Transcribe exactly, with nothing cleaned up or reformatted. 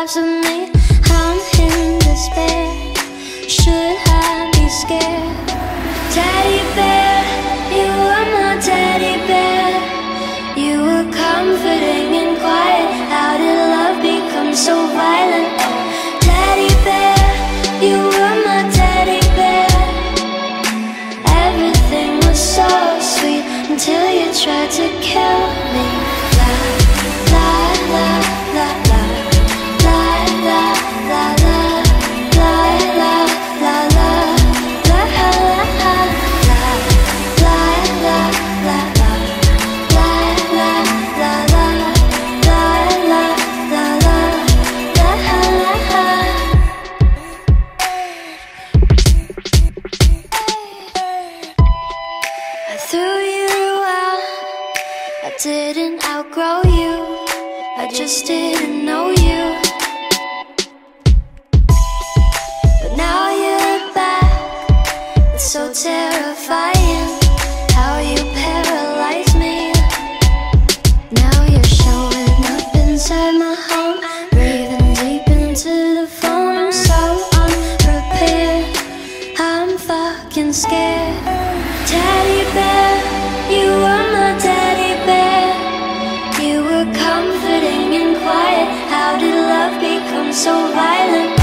parts of me. I'm in despair. Should I be scared? Teddy bear, you were my teddy bear. You were comforting and quiet. How did love become so violent? Teddy bear, you were my teddy bear. Everything was so sweet until you tried to kill me. La la la la la la la la la la la la la la didn't outgrow you, I just didn't know you. But now you're back, it's so terrifying how you paralyze me. Now you're showing up inside my home, breathing deep into the phone. I'm so unprepared, I'm fucking scared. Teddy bear, you were my teddy bear. You were comforting and quiet. How did love become so violent?